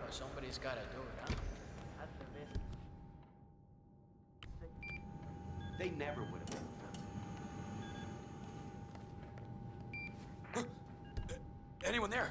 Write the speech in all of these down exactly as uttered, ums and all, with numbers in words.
But somebody's gotta do it, huh? They never would have been done. Anyone there?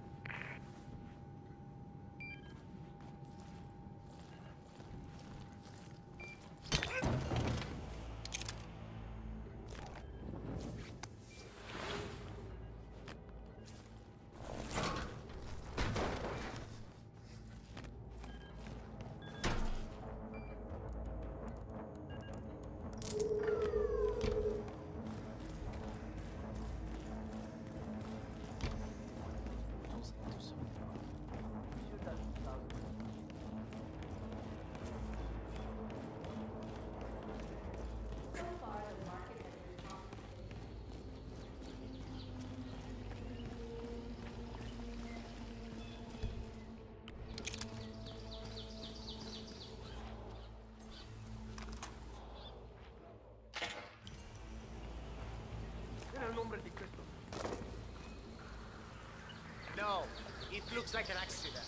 No, it looks like an accident.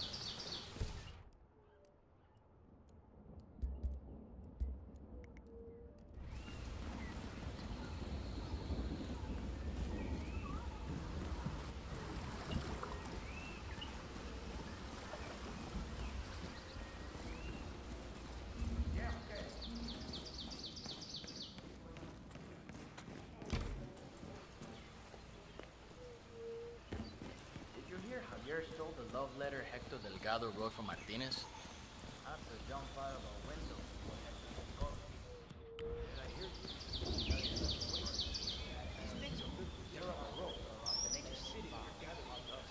Javier stole the love letter Hector Delgado wrote for Martinez? After jump out of a window. Did I hear you? These things are good. They're on a rope. The next city are gathered on us.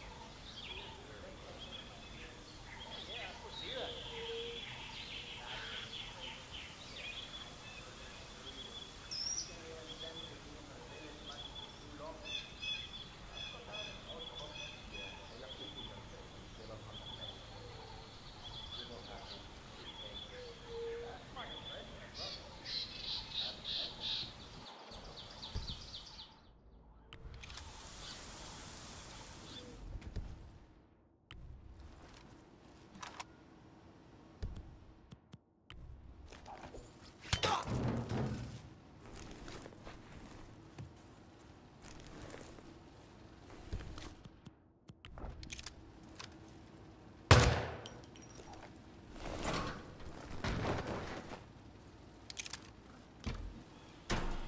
Yeah, I foresee that.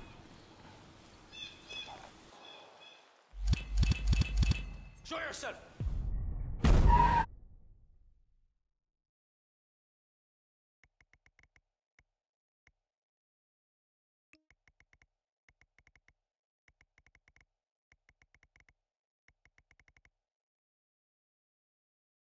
Show yourself!